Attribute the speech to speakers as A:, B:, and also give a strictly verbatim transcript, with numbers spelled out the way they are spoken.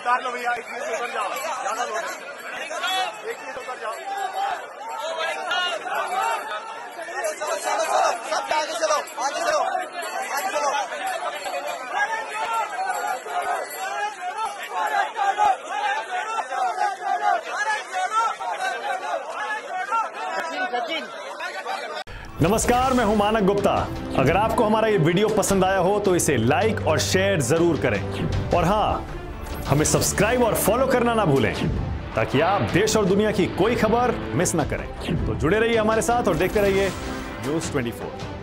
A: उतार लो भैया, एक मिनट उतर जाओ, ज्यादा लोग हैं, एक मिनट उतर जाओ।
B: चलो चलो चलो, सब आगे चलो, आगे चलो, आगे चलो।
C: नमस्कार, मैं हूं मानक गुप्ता। अगर आपको हमारा ये वीडियो पसंद आया हो तो इसे लाइक और शेयर जरूर करें, और हाँ, हमें सब्सक्राइब और फॉलो करना ना भूलें ताकि आप देश और दुनिया की कोई खबर मिस ना करें। तो जुड़े रहिए हमारे साथ और देखते रहिए न्यूज़ चौबीस।